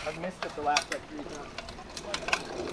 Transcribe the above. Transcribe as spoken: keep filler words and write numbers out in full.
I've missed it the last like three times.